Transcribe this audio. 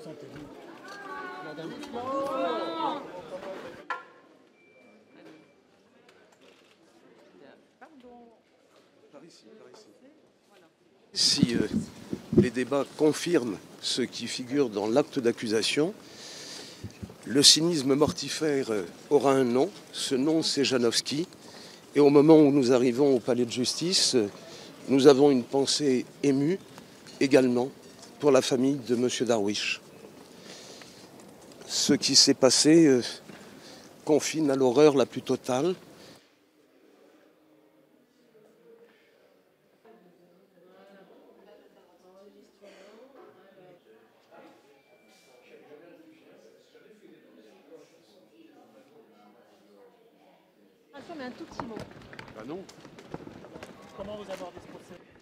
sentez-vous? Madame. Si les débats confirment ce qui figure dans l'acte d'accusation, le cynisme mortifère aura un nom. Ce nom, c'est Janowski. Et au moment où nous arrivons au palais de justice, nous avons une pensée émue également pour la famille de M. Darwish. Ce qui s'est passé confine à l'horreur la plus totale. Mais un tout petit mot. Ah non. Comment vous abordez ce procès?